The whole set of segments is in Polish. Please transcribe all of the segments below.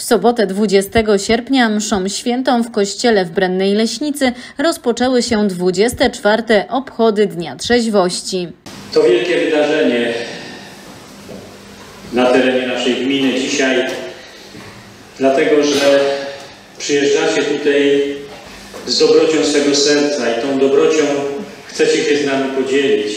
sobotę 20 sierpnia mszą świętą w kościele w Brennej Leśnicy rozpoczęły się 24. obchody Dnia Trzeźwości. To wielkie wydarzenie na terenie naszej gminy dzisiaj, dlatego że przyjeżdżacie tutaj z dobrocią swego serca i tą dobrocią chcecie się z nami podzielić.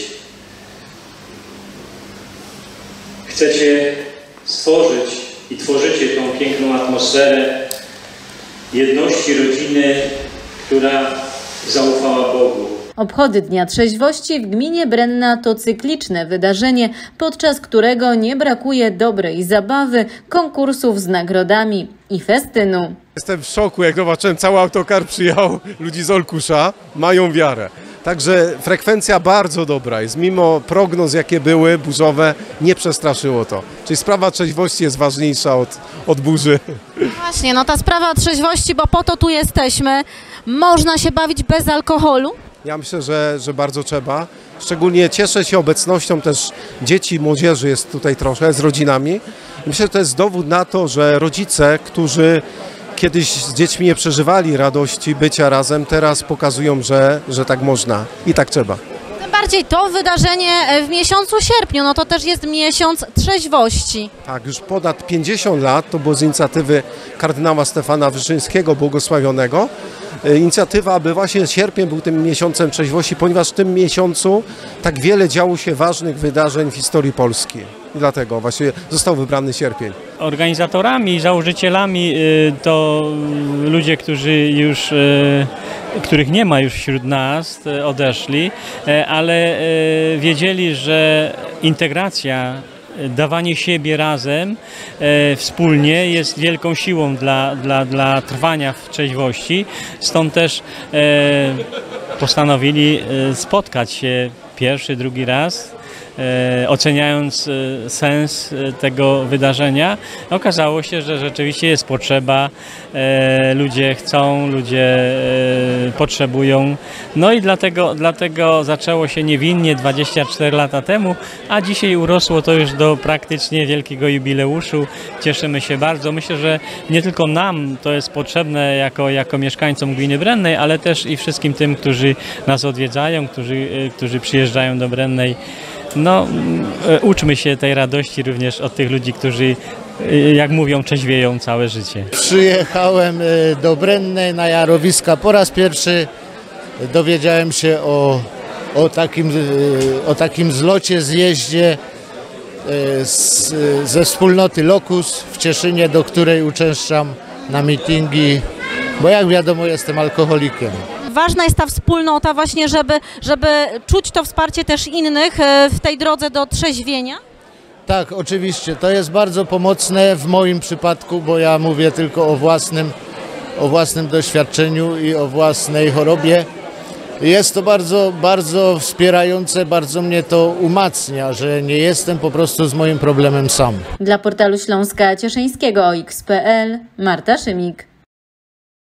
Chcecie stworzyć i tworzycie tą piękną atmosferę jedności rodziny, która zaufała Bogu. Obchody Dnia Trzeźwości w gminie Brenna to cykliczne wydarzenie, podczas którego nie brakuje dobrej zabawy, konkursów z nagrodami i festynu. Jestem w szoku, jak zobaczyłem, cały autokar przyjechał ludzi z Olkusza, mają wiarę. Także frekwencja bardzo dobra jest, mimo prognoz jakie były burzowe, nie przestraszyło to. Czyli sprawa trzeźwości jest ważniejsza od burzy. Właśnie, no ta sprawa trzeźwości, bo po to tu jesteśmy. Można się bawić bez alkoholu? Ja myślę, że bardzo trzeba. Szczególnie cieszę się obecnością też dzieci i młodzieży jest tutaj trochę z rodzinami. Myślę, że to jest dowód na to, że rodzice, którzy kiedyś z dziećmi nie przeżywali radości bycia razem, teraz pokazują, że tak można i tak trzeba. Tym bardziej to wydarzenie w miesiącu sierpniu, no to też jest miesiąc trzeźwości. Tak, już ponad 50 lat, to było z inicjatywy kardynała Stefana Wyszyńskiego, błogosławionego. Inicjatywa, aby właśnie sierpień był tym miesiącem trzeźwości, ponieważ w tym miesiącu tak wiele działo się ważnych wydarzeń w historii Polski. I dlatego właśnie został wybrany sierpień. Organizatorami i założycielami to ludzie, których nie ma już wśród nas, odeszli, ale wiedzieli, że integracja, dawanie siebie razem, wspólnie jest wielką siłą dla trwania w trzeźwości. Stąd też postanowili spotkać się pierwszy, drugi raz, oceniając sens tego wydarzenia. Okazało się, że rzeczywiście jest potrzeba, ludzie chcą, ludzie potrzebują. No i dlatego zaczęło się niewinnie 24 lata temu, a dzisiaj urosło to już do praktycznie wielkiego jubileuszu. Cieszymy się bardzo. Myślę, że nie tylko nam to jest potrzebne jako mieszkańcom gminy Brennej, ale też i wszystkim tym, którzy nas odwiedzają, którzy przyjeżdżają do Brennej. No, uczmy się tej radości również od tych ludzi, którzy, jak mówią, trzeźwieją całe życie. Przyjechałem do Brennej na Jarowiska po raz pierwszy. Dowiedziałem się o takim zlocie, zjeździe ze wspólnoty Locus w Cieszynie, do której uczęszczam na mityngi, bo jak wiadomo jestem alkoholikiem. Ważna jest ta wspólnota właśnie, żeby czuć to wsparcie też innych w tej drodze do trzeźwienia? Tak, oczywiście. To jest bardzo pomocne w moim przypadku, bo ja mówię tylko o własnym doświadczeniu i o własnej chorobie. Jest to bardzo, bardzo wspierające, bardzo mnie to umacnia, że nie jestem po prostu z moim problemem sam. Dla portalu Śląska Cieszyńskiego OX.pl Marta Szymik.